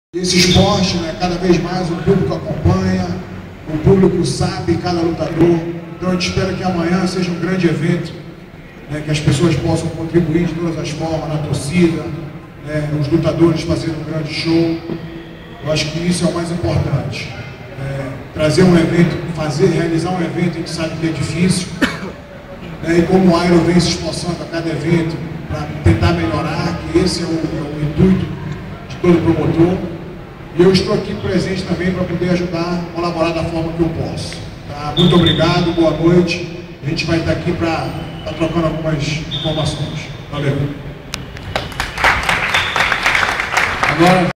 Esse esporte, né, cada vez mais o público acompanha, o público sabe cada lutador. Então eu espero que amanhã seja um grande evento, né, que as pessoas possam contribuir de todas as formas, na torcida, né, os lutadores fazendo um grande show. Eu acho que isso é o mais importante. Trazer um evento, realizar um evento, a gente sabe que é difícil, né, e como o Iron vem se esforçando a cada evento para tentar melhorar, que esse é o intuito de todo promotor. E eu estou aqui presente também para poder ajudar, colaborar da forma que eu posso. Tá? Muito obrigado, boa noite. A gente vai estar aqui para estar trocando algumas informações. Valeu. Agora...